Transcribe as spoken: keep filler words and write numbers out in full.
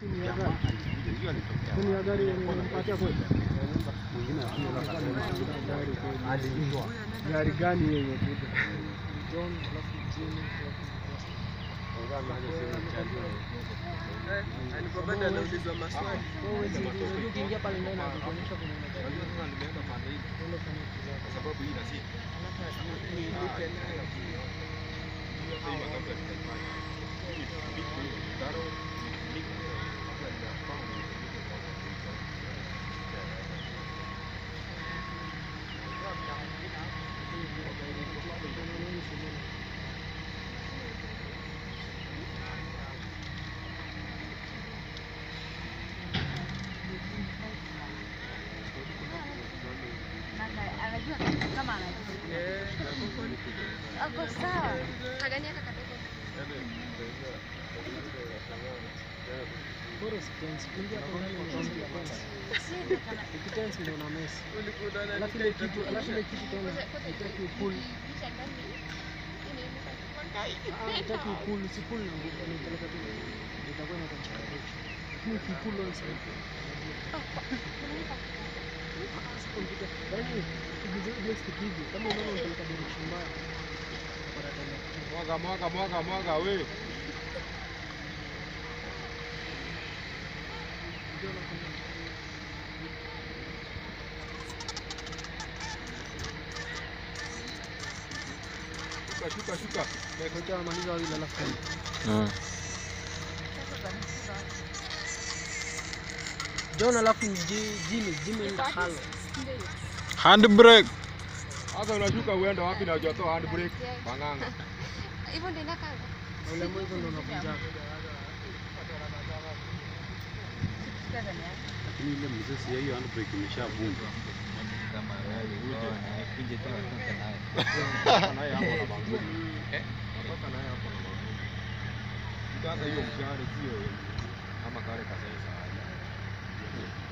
Kuni ya gari nimempatia kweli. Mwingine alijua. Gari gani yenye kuja? John alafu Jimmy. Eh, alipopenda anaulizwa maswali. Wewe ukiingia pale ndani na kuonyesha kuna nini. Nimeenda pande hii. Kwa sababu hii nasi. Ni look and kama anajua. Eh, ako sawa. Kagani akakatoka. Bora spends kuingia kwa nani unasikia kwanza. Sisi kana kitens ndio na mess. Ulikutana na kile kitu, alafu ile kitu tena itaki pull. Ah, itaki pull, si pull na nguvu ni peleka tu. Itakuwa na kuchukua. Ni kipull on side. Kompyuta. Yaani hizo hizo stikizi kama unaona unapeleka direction mbaya. Mwaga mwaga mwaga mwaga wewe. Shuka shuka shuka. Ngoja amaliza wale alafu. Ah. John alafu Jimmy Jimmy ndo halo. Handbrake. Sasa unashuka uende wapi na hujatoa handbrake? Banganga. Hivyo ndio inakaa. Ule mwanzo ndo unakunja. Lakini ile mzee hiyo handbrake imeshavunjwa. Kama wewe huyo anakuja tu atoka naye. Naye hapo na banguli. Eh? Atoka naye hapo na banguli. Sasa hiyo mshahara sio kama kale kasa.